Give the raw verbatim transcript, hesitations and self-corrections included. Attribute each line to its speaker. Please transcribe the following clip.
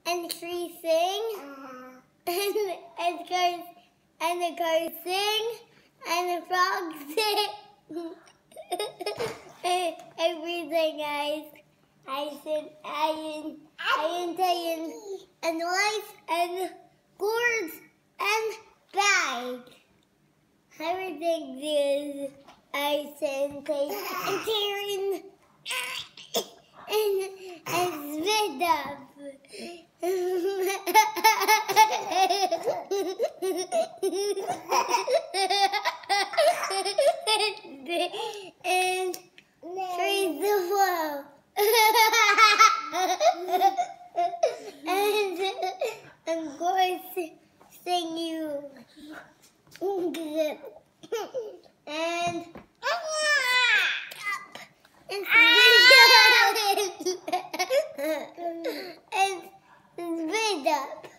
Speaker 1: and trees sing, uh-huh. and and cars and the cars sing, and the frogs sing. Everything, guys. I said, I I tell and lights and gourds and bags. Everything is I said, and Karen and and spit up. And freeze the flow. and and course sing you. and and and spit up.